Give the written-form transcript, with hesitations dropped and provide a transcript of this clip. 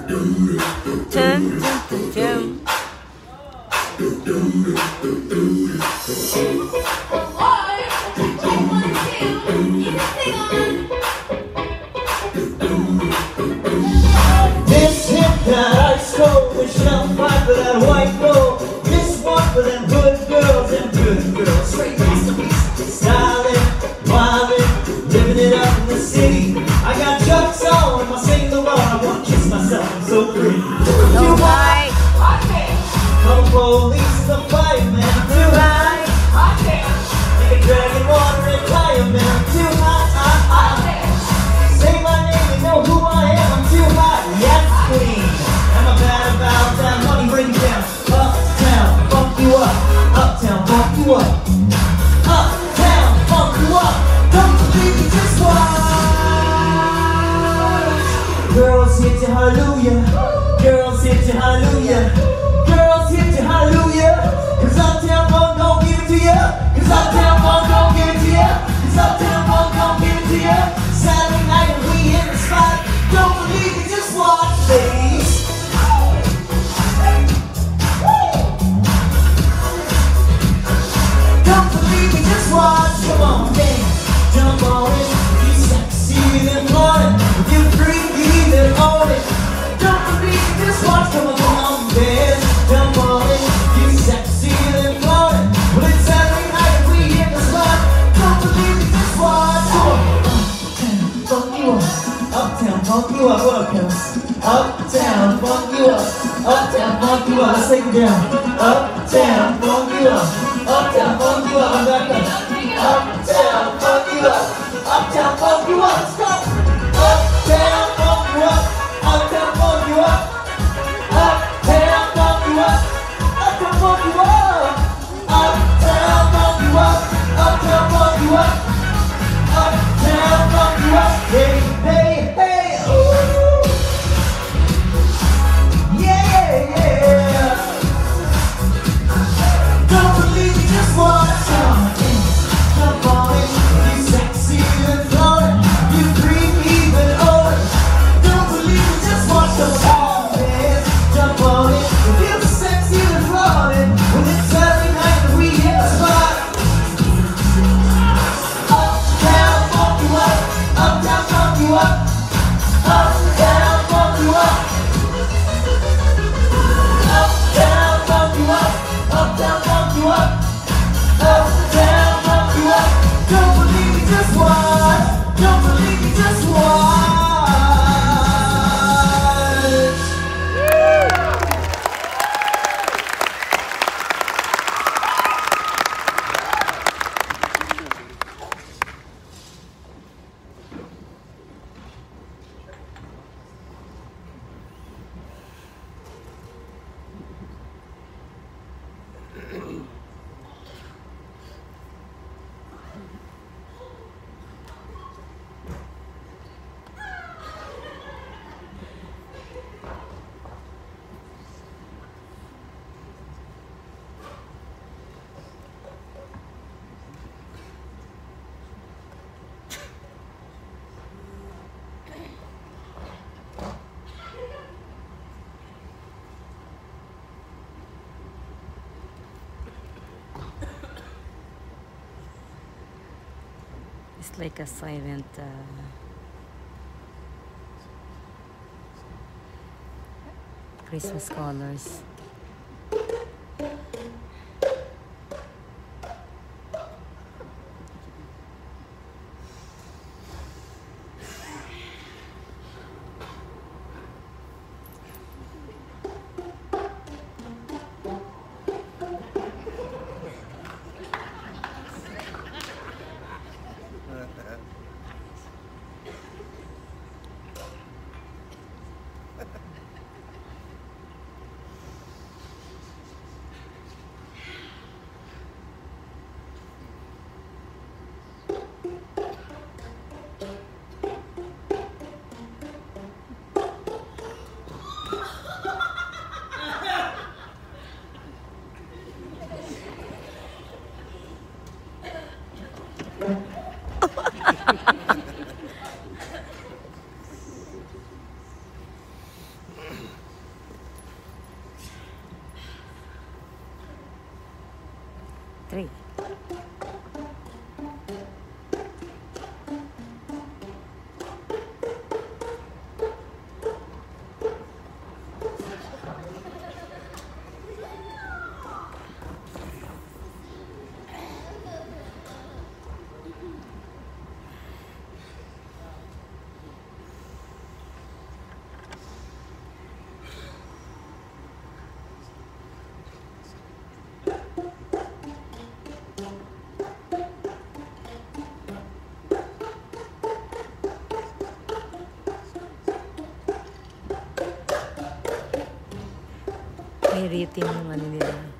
Dun, dun, dun, dun. This hit that ice cold, we shall fight for that white gold. This one for them good girls and good girls. Straight masterpiece, styling, wildin', living it up in the city. I got chucks on if I sing the wrong. I want to kiss myself, I'm so free. Too high. Come police the fireman, I'm too high. Like a dragon water and fire, man, I'm too high. Say my name, you know who I am, I'm too high. Yes, queen. I'm a bad about that money, bring you down. Uptown, funk you up. Uptown, funk you up. Uptown, funk you up. Don't believe me, just watch. Girls hit you, hallelujah. Girls hit you, hallelujah. Girls hit you, hallelujah. Cause Uptown funk don't give it to ya. Cause Uptown funk don't give it to ya. Cause Uptown funk don't give it to ya. Saturday night and we in the spot. Don't believe me, just watch, ladies. Don't believe me, just watch. Come on, dance, jump on it. You sexy, then want it. You freaky, then own it. Don't believe me, just watch. Come on, dance, jump on it. You sexy, then want it. Well, it's Saturday night and we in the spot. Don't believe me, just watch. Come on. Uptown, funk you up, what up, Kels? Uptown, funk you up. Uptown, funk you up, let's take it down. Uptown, funk you up. Uptown, funk you up, I'm back up. Uptown, funk you up. Uptown, funk you up, let's go. Uptown, funk you up. Uptown, funk you up. Uptown, funk you up. Uptown, funk you up. Uptown, funk you up. Uptown, funk you up. Uptown, funk you up. Hey, hey, hey, ooh. Yeah, yeah. Don't believe me, just watch. Jump on it. You sexy and floating. You creepy but old. Don't believe me, just watch. Come on, man. Jump on it. You sexy and floating. When it's Saturday night and we in the spot. Uptown, funk you up. Uptown, funk you up. Uptown, funk you up. Uptown, funk you up. Uptown, funk you up. Uptown, funk you up. Don't believe me, just watch. Don't believe me, just watch. It's like a silent Christmas colors. May rhythm yung ano nila.